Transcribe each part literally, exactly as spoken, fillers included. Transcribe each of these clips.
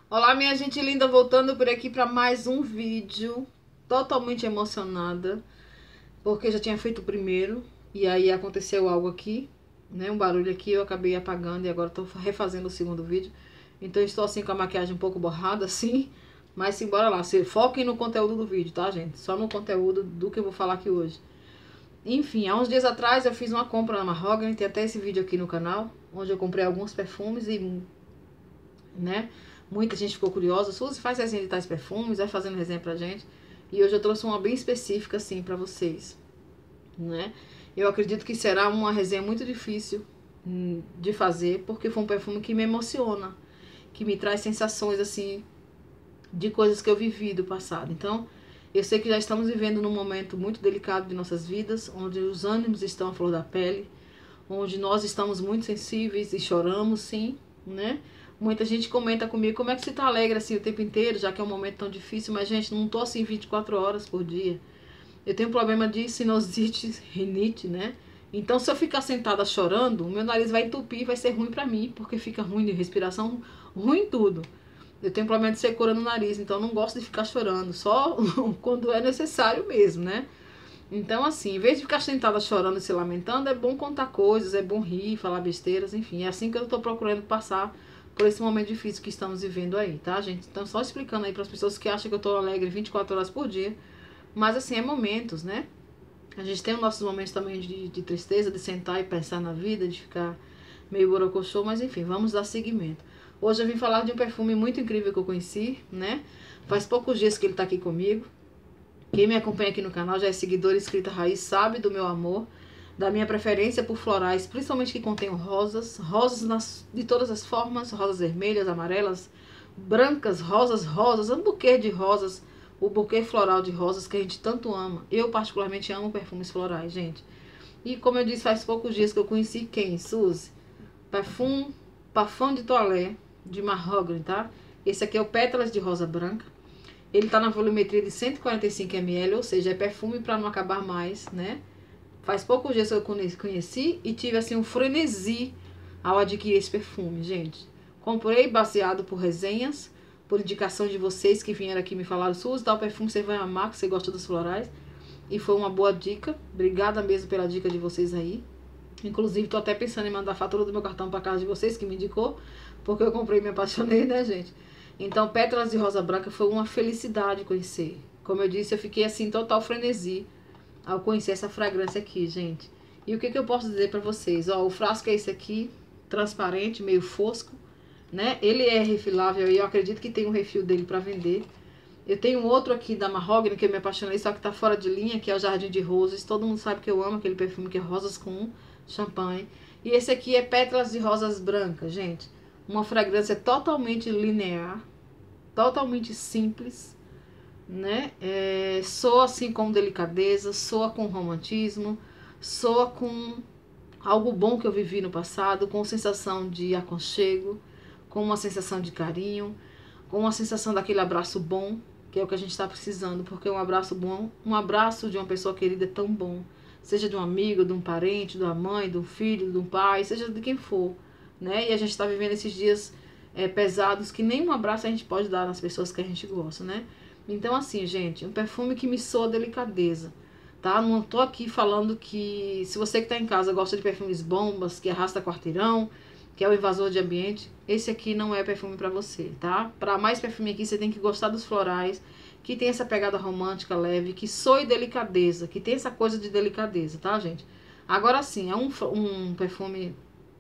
Olá, minha gente linda, voltando por aqui para mais um vídeo. Totalmente emocionada, porque já tinha feito o primeiro e aí aconteceu algo aqui, né? Um barulho aqui, eu acabei apagando e agora tô refazendo o segundo vídeo. Então estou assim com a maquiagem um pouco borrada assim, mas sim, bora lá. Se foquem no conteúdo do vídeo, tá, gente? Só no conteúdo do que eu vou falar aqui hoje. Enfim, há uns dias atrás eu fiz uma compra na Mahogany, tem até esse vídeo aqui no canal, onde eu comprei alguns perfumes e, né? Muita gente ficou curiosa. Suzy, faz resenha de tais perfumes, vai fazendo resenha pra gente. E hoje eu trouxe uma bem específica, assim, pra vocês, né? Eu acredito que será uma resenha muito difícil hum, de fazer, porque foi um perfume que me emociona, que me traz sensações, assim, de coisas que eu vivi do passado. Então, eu sei que já estamos vivendo num momento muito delicado de nossas vidas, onde os ânimos estão à flor da pele, onde nós estamos muito sensíveis e choramos, sim, né? Muita gente comenta comigo, como é que você tá alegre assim o tempo inteiro, já que é um momento tão difícil, mas gente, não tô assim vinte e quatro horas por dia. Eu tenho um problema de sinusite, rinite, né? Então, se eu ficar sentada chorando, o meu nariz vai entupir e vai ser ruim pra mim, porque fica ruim de respiração, ruim tudo. Eu tenho problema de secura no nariz, então eu não gosto de ficar chorando, só quando é necessário mesmo, né? Então, assim, em vez de ficar sentada chorando e se lamentando, é bom contar coisas, é bom rir, falar besteiras, enfim. É assim que eu tô procurando passar por esse momento difícil que estamos vivendo aí, tá, gente? Então, só explicando aí para as pessoas que acham que eu tô alegre vinte e quatro horas por dia. Mas, assim, é momentos, né? A gente tem os nossos momentos também de, de tristeza, de sentar e pensar na vida, de ficar meio borocochô, mas enfim, vamos dar seguimento. Hoje eu vim falar de um perfume muito incrível que eu conheci, né? Faz poucos dias que ele tá aqui comigo. Quem me acompanha aqui no canal já é seguidor inscrita raiz, sabe do meu amor, da minha preferência por florais, principalmente que contenham rosas, rosas nas, de todas as formas, rosas vermelhas, amarelas, brancas, rosas, rosas, um buquê de rosas, o buquê floral de rosas que a gente tanto ama. Eu particularmente amo perfumes florais, gente. E como eu disse, faz poucos dias que eu conheci quem? Suzy. Parfum, Parfum de Toilette, de Mahogany, tá? Esse aqui é o Pétalas de Rosa Branca. Ele tá na volumetria de cento e quarenta e cinco mililitros, ou seja, é perfume para não acabar mais, né? Faz poucos dias que eu conheci e tive assim um frenesi ao adquirir esse perfume, gente. Comprei baseado por resenhas, por indicação de vocês que vieram aqui me falaram, Suzy, tal perfume você vai amar, que você gosta dos florais. E foi uma boa dica. Obrigada mesmo pela dica de vocês aí. Inclusive, tô até pensando em mandar a fatura do meu cartão para casa de vocês, que me indicou, porque eu comprei e me apaixonei, né, gente? Então, Pétalas de Rosa Branca foi uma felicidade conhecer. Como eu disse, eu fiquei assim, total frenesi ao conhecer essa fragrância aqui, gente. E o que, que eu posso dizer para vocês? Ó, o frasco é esse aqui, transparente, meio fosco, né? Ele é refilável e eu acredito que tem um refil dele para vender. Eu tenho outro aqui da Mahogany que eu me apaixonei, só que tá fora de linha, que é o Jardim de Rosas. Todo mundo sabe que eu amo aquele perfume que é rosas com champanhe. E esse aqui é Pétalas de Rosas Brancas, gente. Uma fragrância totalmente linear, totalmente simples, né? É, soa assim com delicadeza, soa com romantismo, soa com algo bom que eu vivi no passado, com sensação de aconchego, com uma sensação de carinho, com uma sensação daquele abraço bom, que é o que a gente está precisando, porque um abraço bom, um abraço de uma pessoa querida é tão bom, seja de um amigo, de um parente, de uma mãe, de um filho, de um pai, seja de quem for, né? E a gente está vivendo esses dias é, pesados que nem um abraço a gente pode dar nas pessoas que a gente gosta, né? Então, assim, gente, um perfume que me soa delicadeza, tá? Não tô aqui falando que se você que tá em casa gosta de perfumes bombas, que arrasta quarteirão, que é o invasor de ambiente, esse aqui não é perfume para você, tá? Para mais perfume aqui, você tem que gostar dos florais, que tem essa pegada romântica leve, que soe delicadeza, que tem essa coisa de delicadeza, tá, gente? Agora sim, é um, um perfume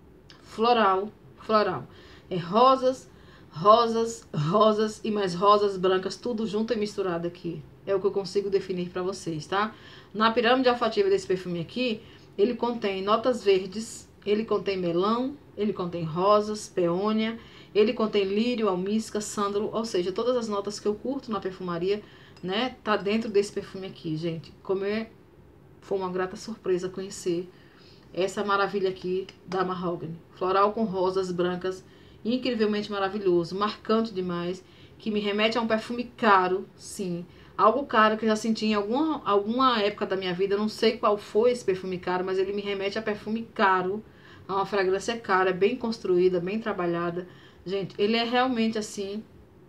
floral, floral. É rosas, rosas, rosas e mais rosas brancas, tudo junto e misturado aqui. É o que eu consigo definir para vocês, tá? Na pirâmide olfativa desse perfume aqui, ele contém notas verdes, ele contém melão, ele contém rosas, peônia, ele contém lírio, almíscar, sândalo, ou seja, todas as notas que eu curto na perfumaria, né, tá dentro desse perfume aqui, gente. Como é, foi uma grata surpresa conhecer essa maravilha aqui da Mahogany. Floral com rosas brancas, incrivelmente maravilhoso, marcante demais, que me remete a um perfume caro, sim. Algo caro que eu já senti em alguma, alguma época da minha vida, eu não sei qual foi esse perfume caro, mas ele me remete a perfume caro, a uma fragrância cara, bem construída, bem trabalhada. Gente, ele é realmente assim,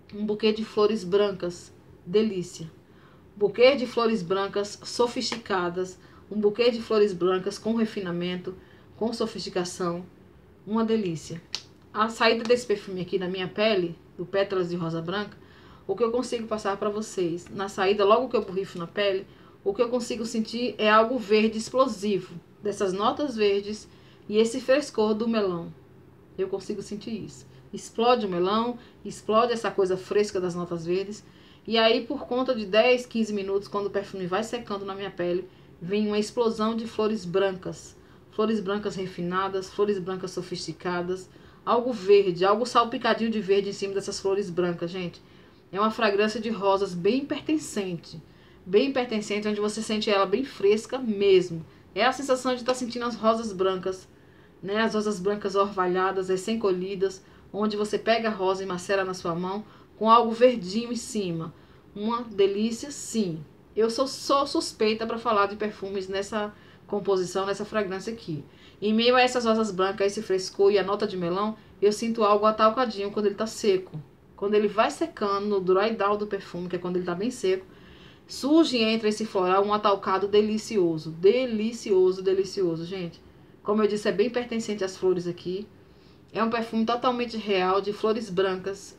Um buquê de flores brancas, delícia. Buquê de flores brancas sofisticadas, um buquê de flores brancas com refinamento, com sofisticação, uma delícia. A saída desse perfume aqui na minha pele, do Pétalas de Rosa Branca, o que eu consigo passar para vocês, na saída, logo que eu borrifo na pele, o que eu consigo sentir é algo verde explosivo, dessas notas verdes e esse frescor do melão. Eu consigo sentir isso. Explode o melão, explode essa coisa fresca das notas verdes. E aí, por conta de dez, quinze minutos, quando o perfume vai secando na minha pele, vem uma explosão de flores brancas. Flores brancas refinadas, flores brancas sofisticadas. Algo verde, algo salpicadinho de verde em cima dessas flores brancas, gente. É uma fragrância de rosas bem pertencente. Bem pertencente, onde você sente ela bem fresca mesmo. É a sensação de estar sentindo as rosas brancas, né? As rosas brancas orvalhadas, recém-colhidas, onde você pega a rosa e macera na sua mão com algo verdinho em cima. Uma delícia, sim. Eu sou, sou suspeita para falar de perfumes nessa composição, nessa fragrância aqui. Em meio a essas rosas brancas, esse frescor e a nota de melão, eu sinto algo atalcadinho quando ele está seco. Quando ele vai secando, no dry down do perfume, que é quando ele está bem seco, surge entre esse floral um atalcado delicioso. Delicioso, delicioso, gente. Como eu disse, é bem pertencente às flores aqui. É um perfume totalmente real, de flores brancas,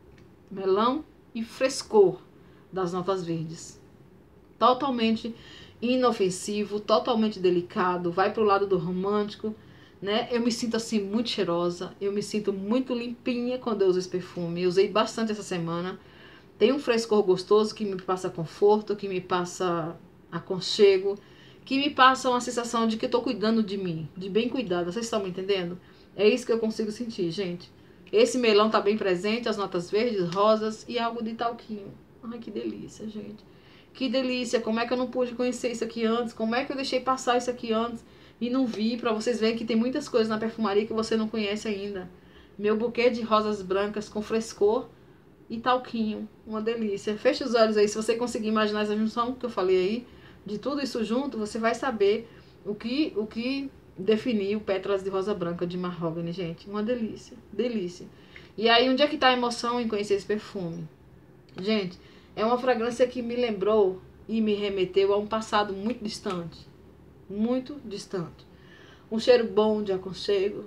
melão e frescor das notas verdes. Totalmente inofensivo, totalmente delicado, vai pro lado do romântico, né? Eu me sinto assim muito cheirosa, eu me sinto muito limpinha quando eu uso esse perfume. Eu usei bastante essa semana. Tem um frescor gostoso que me passa conforto, que me passa aconchego, que me passa uma sensação de que eu tô cuidando de mim, de bem cuidada. Vocês estão me entendendo? É isso que eu consigo sentir, gente. Esse melão tá bem presente, as notas verdes, rosas e algo de talquinho. Ai, que delícia, gente. Que delícia. Como é que eu não pude conhecer isso aqui antes? Como é que eu deixei passar isso aqui antes e não vi? Pra vocês verem que tem muitas coisas na perfumaria que você não conhece ainda. Meu buquê de rosas brancas com frescor e talquinho. Uma delícia. Feche os olhos aí. Se você conseguir imaginar essa junção que eu falei aí, de tudo isso junto, você vai saber o que... O que definir o Pétalas de Rosa Branca de Mahogany, gente. Uma delícia, delícia. E aí, onde é que tá a emoção em conhecer esse perfume? Gente, é uma fragrância que me lembrou e me remeteu a um passado muito distante. Muito distante. Um cheiro bom de aconchego.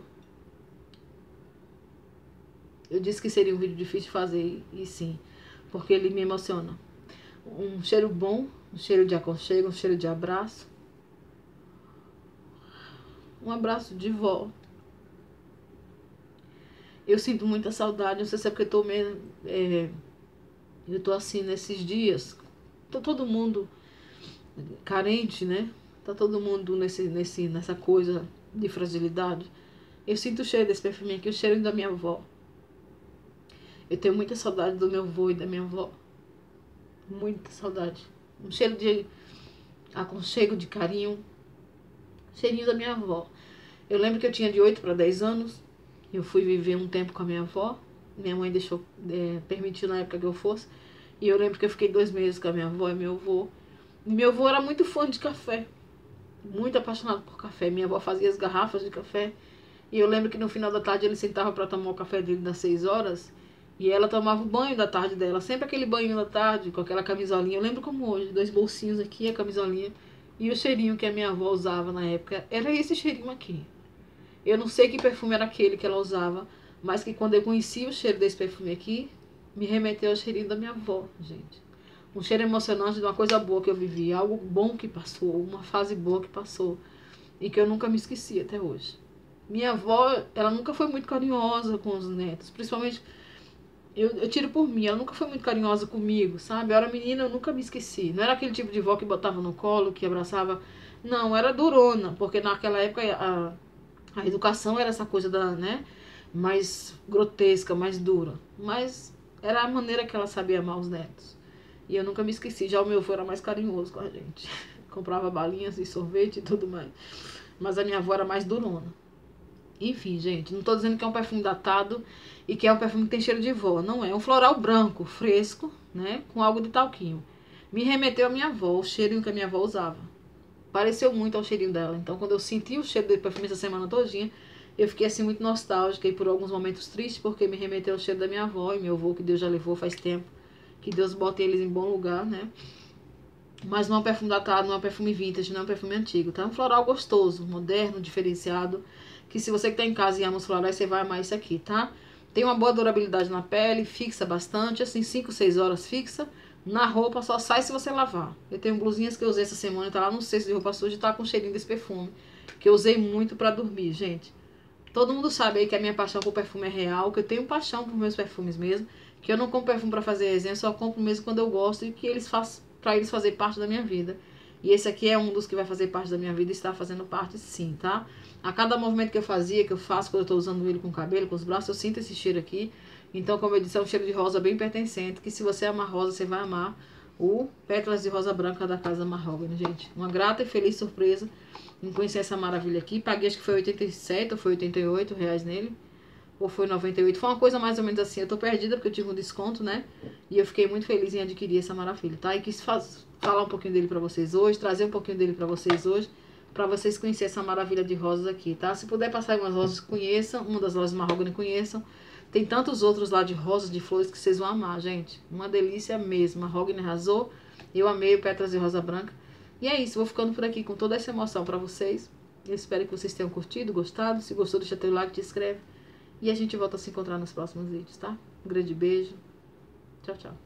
Eu disse que seria um vídeo difícil de fazer, e sim, porque ele me emociona. Um cheiro bom, um cheiro de aconchego, um cheiro de abraço. Um abraço de vó. Eu sinto muita saudade. Não sei se é porque eu tô mesmo. É, eu tô assim nesses dias. Tá todo mundo carente, né? Tá todo mundo nesse, nesse, nessa coisa de fragilidade. Eu sinto o cheiro desse perfume aqui, o cheiro da minha avó. Eu tenho muita saudade do meu avô e da minha avó. Muita saudade. Um cheiro de aconchego, de carinho. Cheirinho da minha avó. Eu lembro que eu tinha de oito para dez anos. Eu fui viver um tempo com a minha avó. Minha mãe deixou, é, permitiu na época que eu fosse. E eu lembro que eu fiquei dois meses com a minha avó e meu avô. E meu avô era muito fã de café. Muito apaixonado por café. Minha avó fazia as garrafas de café. E eu lembro que no final da tarde ele sentava para tomar o café dele das seis horas. E ela tomava o banho da tarde dela. Sempre aquele banho da tarde, com aquela camisolinha. Eu lembro como hoje. Dois bolsinhos aqui, a camisolinha. E o cheirinho que a minha avó usava na época era esse cheirinho aqui. Eu não sei que perfume era aquele que ela usava, mas que quando eu conheci o cheiro desse perfume aqui, me remeteu ao cheirinho da minha avó, gente. Um cheiro emocionante de uma coisa boa que eu vivi, algo bom que passou, uma fase boa que passou e que eu nunca me esqueci até hoje. Minha avó, ela nunca foi muito carinhosa com os netos, principalmente, eu, eu tiro por mim, ela nunca foi muito carinhosa comigo, sabe? Eu era menina, eu nunca me esqueci. Não era aquele tipo de vó que botava no colo, que abraçava. Não, era durona, porque naquela época a, a educação era essa coisa da, né, mais grotesca, mais dura. Mas era a maneira que ela sabia amar os netos. E eu nunca me esqueci. Já o meu avô era mais carinhoso com a gente. Comprava balinhas e sorvete e tudo mais. Mas a minha avó era mais durona. Enfim, gente, não tô dizendo que é um perfume datado e que é um perfume que tem cheiro de vó. Não é. É um floral branco, fresco, né? Com algo de talquinho. Me remeteu à minha avó, o cheirinho que a minha avó usava. Pareceu muito ao cheirinho dela. Então, quando eu senti o cheiro do perfume essa semana todinha, Eu fiquei assim muito nostálgica e por alguns momentos tristes, porque me remeteu ao cheiro da minha avó e meu avô, que Deus já levou faz tempo. Que Deus bote eles em bom lugar, né? Mas não é um perfume datado, não é um perfume vintage, não é um perfume antigo, tá? É um floral gostoso, moderno, diferenciado. Que se você que tá em casa e ama os florais, você vai amar isso aqui, tá? Tem uma boa durabilidade na pele, fixa bastante, assim, cinco, seis horas fixa. Na roupa só sai se você lavar. Eu tenho blusinhas que eu usei essa semana, tá lá no cesto de roupa suja e tá com cheirinho desse perfume. Que eu usei muito pra dormir, gente. Todo mundo sabe aí que a minha paixão por perfume é real, que eu tenho paixão por meus perfumes mesmo, que eu não compro perfume pra fazer resenha, só compro mesmo quando eu gosto e que eles fazem para eles fazer parte da minha vida. E esse aqui é um dos que vai fazer parte da minha vida e está fazendo parte sim, tá? A cada movimento que eu fazia, que eu faço quando eu tô usando ele com o cabelo, com os braços, eu sinto esse cheiro aqui. Então, como eu disse, é um cheiro de rosa bem pertencente, que se você amar rosa, você vai amar o Pétalas de Rosa Branca da Casa Mahogany, gente. Uma grata e feliz surpresa em conhecer essa maravilha aqui. Paguei, acho que foi oitenta e sete ou foi oitenta e oito reais nele. Ou foi noventa e oito. Foi uma coisa mais ou menos assim. Eu tô perdida porque eu tive um desconto, né? E eu fiquei muito feliz em adquirir essa maravilha, tá? E quis faz, falar um pouquinho dele pra vocês hoje, trazer um pouquinho dele pra vocês hoje, pra vocês conhecerem essa maravilha de rosas aqui, tá? Se puder passar algumas rosas, conheçam. Uma das lojas Mahogany, conheçam. Tem tantos outros lá de rosas, de flores, que vocês vão amar, gente. Uma delícia mesmo. Mahogany arrasou. Eu amei o Pétalas de Rosa Branca. E é isso. Vou ficando por aqui com toda essa emoção pra vocês. Eu espero que vocês tenham curtido, gostado. Se gostou, deixa teu like, te inscreve. E a gente volta a se encontrar nos próximos vídeos, tá? Um grande beijo. Tchau, tchau.